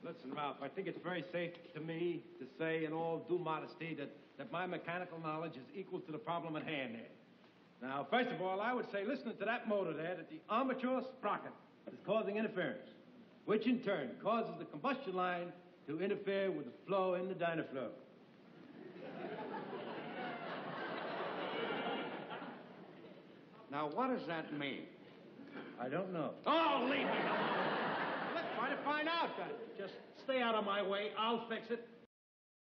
Listen, Ralph, I think it's very safe to me to say in all due modesty that my mechanical knowledge is equal to the problem at hand there. Now, first of all, I would say, listening to that motor there, that the armature sprocket is causing interference, which in turn causes the combustion line to interfere with the flow in the dynaflow. Now, what does that mean? I don't know. Oh, leave me alone. Let's try to find out. Just stay out of my way. I'll fix it.